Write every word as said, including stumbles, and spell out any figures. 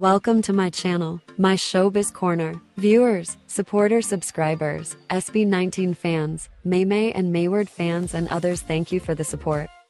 Welcome to my channel, my showbiz corner. Viewers, supporters, subscribers, S B nineteen fans, Maymay and Mayward fans and others, thank you for the support.